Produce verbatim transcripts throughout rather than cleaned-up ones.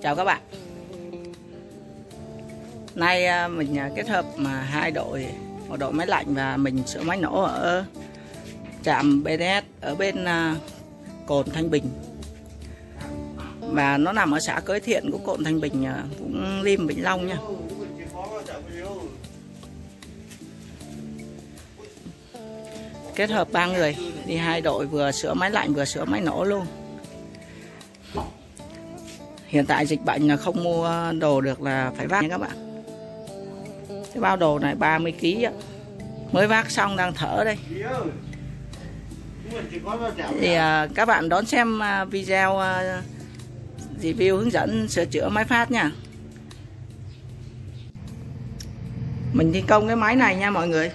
Chào các bạn. Nay mình kết hợp mà hai đội, một đội máy lạnh và mình sửa máy nổ ở trạm bê tê ét ở bên Cồn Thanh Bình. Và nó nằm ở xã Cưới Thiện của Cồn Thanh Bình, Vũng Liêm, Vĩnh Long nha. Kết hợp ba người đi hai đội, vừa sửa máy lạnh vừa sửa máy nổ luôn. Hiện tại dịch bệnh là không mua đồ được là phải vác nha các bạn. Cái bao đồ này ba mươi ki lô gam mới vác xong, đang thở đây. Thì à, các bạn đón xem à, video à, review hướng dẫn sửa chữa máy phát nha. Mình thi công cái máy này nha mọi người.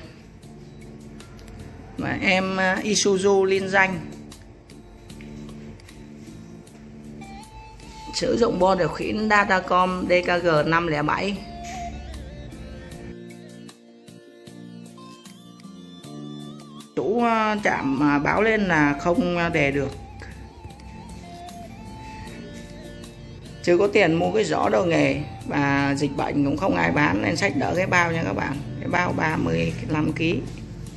Và em à, Isuzu liên danh. Sử dụng bo điều khiển Datacom D K G năm không bảy. Chủ trạm báo lên là không đề được. Chưa có tiền mua cái giỏ đồ nghề và dịch bệnh cũng không ai bán nên xách đỡ cái bao nha các bạn. Cái bao ba mươi lăm ki lô gam.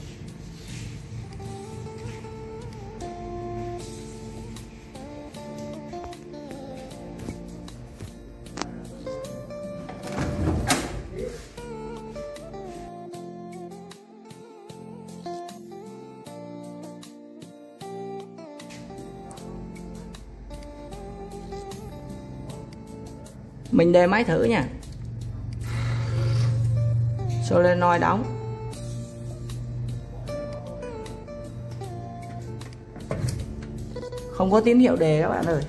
Mình đề máy thử nha. Solenoid đóng. Không có tín hiệu đề các bạn ơi.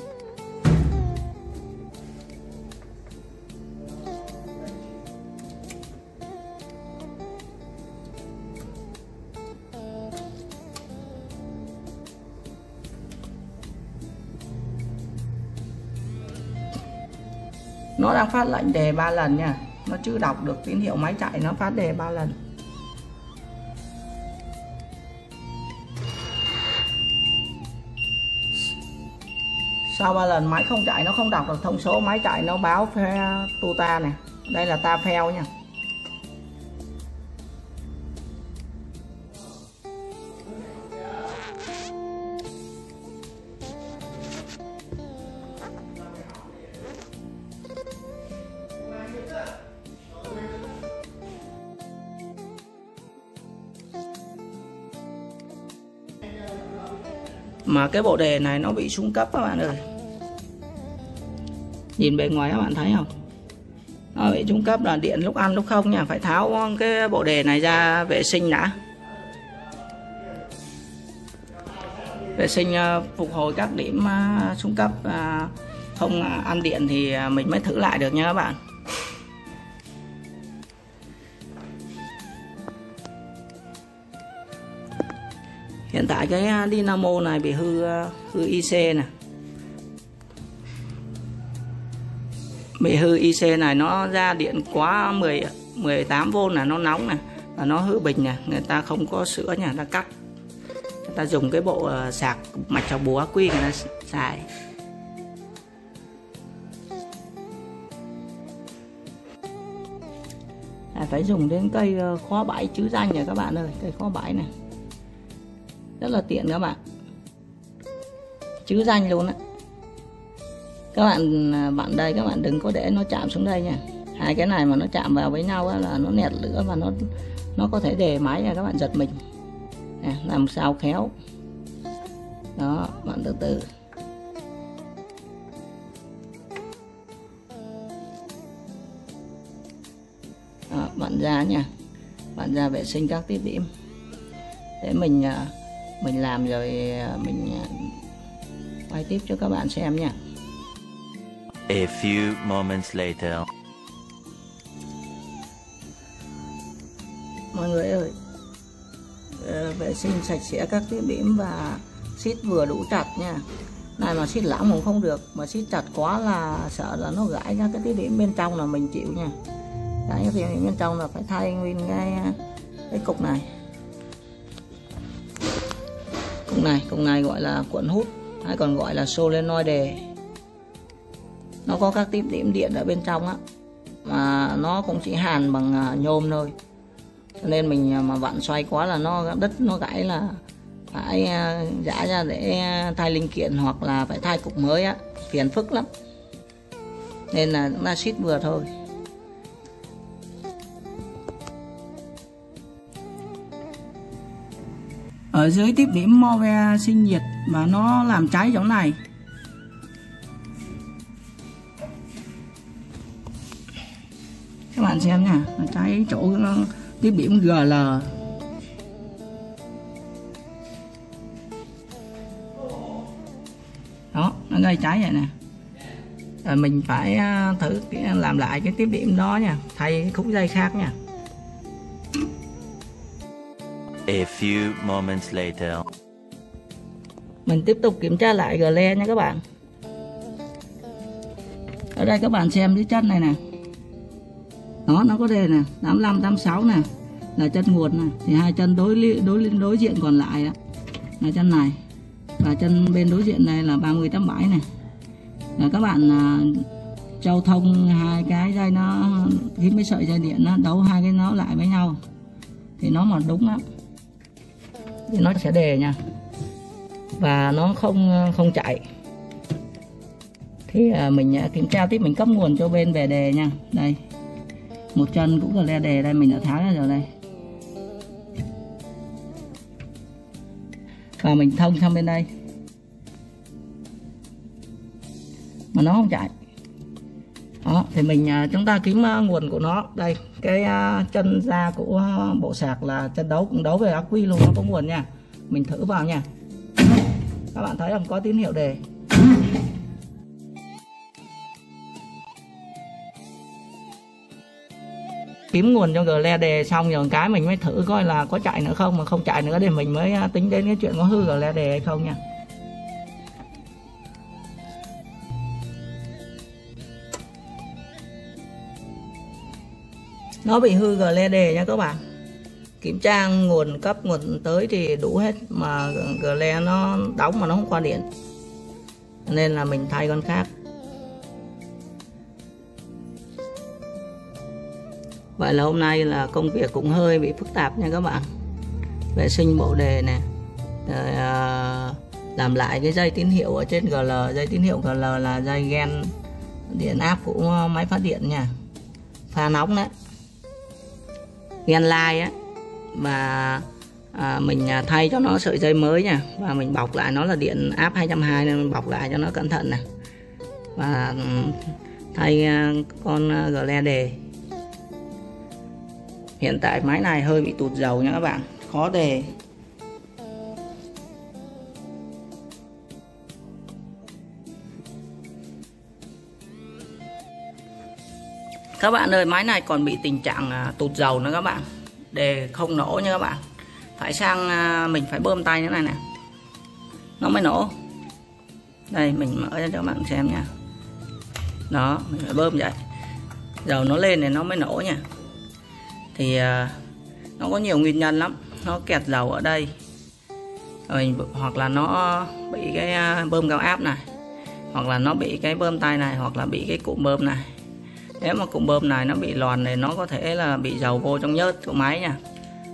Nó đang phát lệnh đề ba lần nha. Nó chưa đọc được tín hiệu máy chạy, nó phát đề ba lần. Sau ba lần máy không chạy, nó không đọc được thông số máy chạy, nó báo phe tuta này. Đây là ta pheo nha. Mà cái bộ đề này nó bị xuống cấp các bạn ơi. Nhìn bề ngoài các bạn thấy không? Nó bị xuống cấp là điện lúc ăn lúc không nha. Phải tháo cái bộ đề này ra vệ sinh đã. Vệ sinh phục hồi các điểm xuống cấp không ăn điện thì mình mới thử lại được nha các bạn. Hiện tại cái dynamo này bị hư hư i xê nè. Bị hư i xê này, nó ra điện quá mười, mười tám vôn là nó nóng nè, và nó hư bình nè, người ta không có sửa nhà, người ta cắt. Người ta dùng cái bộ sạc mạch trào bùa ắc quy người ta xài. À, phải dùng đến cây khóa bãi chữ danh này các bạn ơi, cây khóa bãi này. Rất là tiện các bạn. Chữ danh luôn á. Các bạn bạn đây các bạn đừng có để nó chạm xuống đây nha. Hai cái này mà nó chạm vào với nhau là nó nẹt lửa và nó nó có thể đề máy nha các bạn, giật mình. Nè, làm sao khéo. Đó, bạn từ từ. Đó, bạn ra nha. Bạn ra vệ sinh các tiết điểm. Để mình mình làm rồi mình quay tiếp cho các bạn xem nha. A few moments later. Mọi người ơi, vệ sinh sạch sẽ các tiết điểm và xít vừa đủ chặt nha. Này mà xít lãng cũng không được, mà xít chặt quá là sợ là nó gãy ra cái tiết điểm bên trong là mình chịu nha. Gãy cái tiết điểm bên trong là phải thay nguyên cái cái cục này. Cục này, cục này gọi là cuộn hút hay còn gọi là solenoid đề. nó có các tiếp điểm điện ở bên trong á, mà nó cũng chỉ hàn bằng nhôm thôi, cho nên mình mà vặn xoay quá là nó đứt, nó gãy là phải giã ra để thay linh kiện hoặc là phải thay cục mới á, phiền phức lắm, nên là chúng ta xít vừa thôi. Ở dưới tiếp điểm mo ve sinh nhiệt và nó làm cháy chỗ này. Các bạn xem nha, nó cháy chỗ nó tiếp điểm giê lờ. Đó, nó gây cháy vậy nè. Rồi mình phải thử làm lại cái tiếp điểm đó nha, thay cái khúc dây khác nha. A few moments later. Mình tiếp tục kiểm tra lại gờ le nha các bạn. Ở đây các bạn xem cái chân này nè. Đó, nó có đề nè, tám mươi lăm, tám mươi sáu nè, là chân nguồn nè. Thì hai chân đối đối đối diện còn lại đó là chân này. Và chân bên đối diện này là ba mươi, tám mươi bảy này. Là các bạn à, trâu thông hai cái dây nó, khi mấy sợi dây điện nó đấu hai cái nó lại với nhau thì nó mà đúng á thì nó sẽ đề nha, và nó không không chạy. Thì à, mình kiểm tra tiếp, mình cấp nguồn cho bên về đề nha. Đây, một chân cũng là le đề đây, mình đã tháo ra rồi đây. Và mình thông sang bên đây mà nó không chạy. Đó, thì mình chúng ta kiếm nguồn của nó. Đây, cái chân ra của bộ sạc là chân đấu, cũng đấu về ắc quy luôn, nó có nguồn nha. Mình thử vào nha. Các bạn thấy không, có tín hiệu đề. Kiếm nguồn cho gờ le đề xong rồi cái mình mới thử coi là có chạy nữa không, mà không chạy nữa thì mình mới tính đến cái chuyện có hư gờ le đề hay không nha. Nó bị hư gờ le đề nha các bạn. Kiểm tra nguồn cấp nguồn tới thì đủ hết, mà gờ le nó đóng mà nó không qua điện, nên là mình thay con khác. Vậy là hôm nay là công việc cũng hơi bị phức tạp nha các bạn. Vệ sinh bộ đề nè, rồi, à, làm lại cái dây tín hiệu ở trên giê lờ. Dây tín hiệu giê lờ là dây gen điện áp của máy phát điện nha, pha nóng đấy, gen line á. Và à, mình thay cho nó sợi dây mới nha, và mình bọc lại nó là điện áp hai trăm hai mươi nên mình bọc lại cho nó cẩn thận nè. Và thay con gờ le đề. Hiện tại máy này hơi bị tụt dầu nha các bạn, khó đề. Các bạn ơi, máy này còn bị tình trạng tụt dầu nữa các bạn, đề không nổ nha các bạn. Phải sang mình phải bơm tay như này nè, nó mới nổ. Đây, mình mở ra cho các bạn xem nha. Đó, mình phải bơm vậy, dầu nó lên thì nó mới nổ nha. Thì nó có nhiều nguyên nhân lắm, nó kẹt dầu ở đây rồi, hoặc là nó bị cái bơm cao áp này, hoặc là nó bị cái bơm tay này, hoặc là bị cái cụm bơm này. Nếu mà cụm bơm này nó bị lòn này, nó có thể là bị dầu vô trong nhớt của máy nha.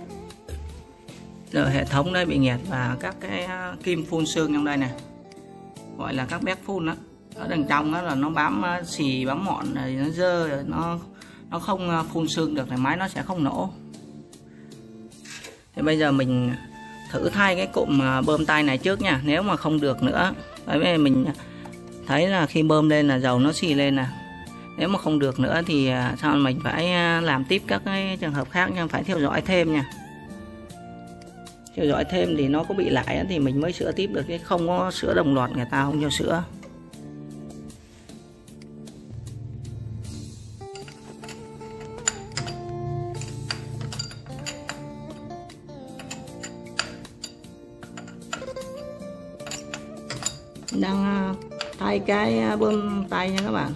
Rồi hệ thống đây bị nghẹt, và các cái kim phun xương trong đây nè, gọi là các bét phun đó, ở đằng trong đó là nó bám xì bám mọn rồi, nó dơ rồi, nó nó không phun xương được thì máy nó sẽ không nổ. Thì bây giờ mình thử thay cái cụm bơm tay này trước nha. Nếu mà không được nữa, bởi vì mình thấy là khi bơm lên là dầu nó xì lên nè. Nếu mà không được nữa thì sao mình phải làm tiếp các cái trường hợp khác nha, phải theo dõi thêm nha. Theo dõi thêm thì nó có bị lại thì mình mới sửa tiếp được, chứ không có sửa đồng loạt người ta không cho sửa. Đang thay cái bơm tay nha các bạn.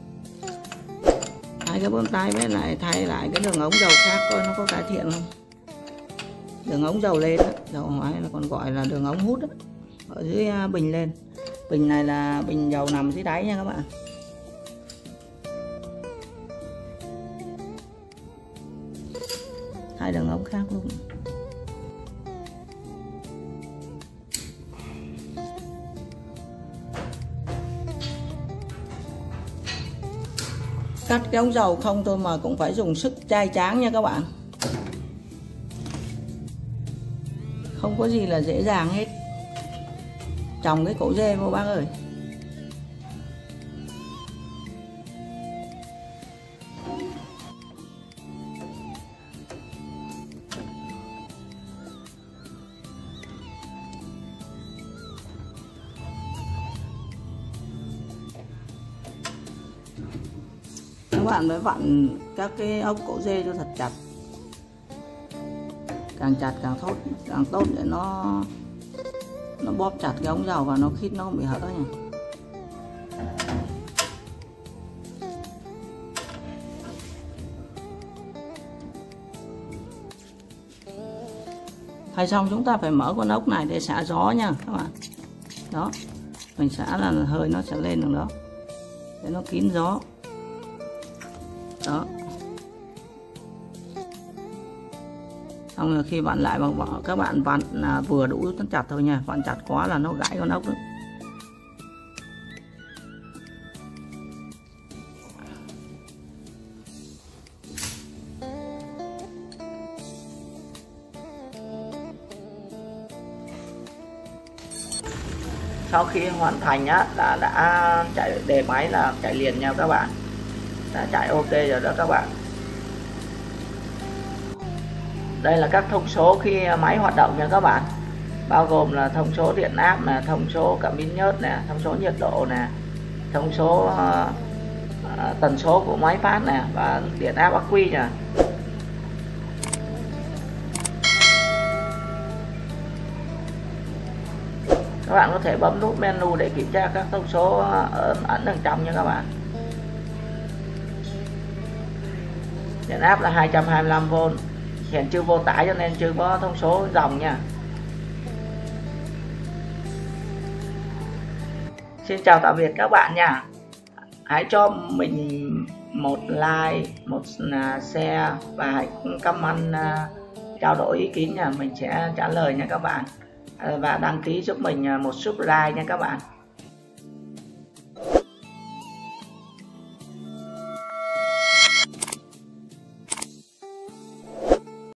Thay cái bơm tay với lại thay lại cái đường ống dầu khác coi nó có cải thiện không. Đường ống dầu lên đó, dầu ngoài là còn gọi là đường ống hút đó, ở dưới bình lên. Bình này là bình dầu nằm dưới đáy nha các bạn. hai đường ống khác luôn. Cắt cái ống dầu không thôi mà cũng phải dùng sức chai tráng nha các bạn. Không có gì là dễ dàng hết. Trồng cái cổ dê vô bác ơi. Các bạn mới vặn các cái ốc cổ dê cho thật chặt, càng chặt càng tốt, càng tốt để nó nó bóp chặt cái ống dầu và nó khít nó không bị hở nha. Thay xong chúng ta phải mở con ốc này để xả gió nha các bạn. Đó, mình xả là hơi nó sẽ lên được đó, để nó kín gió. Đó. Xong rồi khi vặn lại bằng các bạn vặn là vừa đủ nó chặt thôi nha, vặn chặt quá là nó gãy con ốc đó. Sau khi hoàn thành á là đã chạy đề máy là chạy liền nha các bạn, đã chạy ok rồi đó các bạn. Đây là các thông số khi máy hoạt động nha các bạn, bao gồm là thông số điện áp nè, thông số cảm biến nhớt nè, thông số nhiệt độ nè, thông số uh, tần số của máy phát nè và điện áp ắc quy nè. Các bạn có thể bấm nút menu để kiểm tra các thông số ở ẩn đằng trong nha các bạn. Điện áp là hai trăm hai mươi lăm vôn, hiện chưa vô tải cho nên chưa có thông số dòng nha. Xin chào tạm biệt các bạn nha. Hãy cho mình một like, một share và hãy comment trao đổi ý kiến nha, mình sẽ trả lời nha các bạn. Và đăng ký giúp mình một subscribe nha các bạn.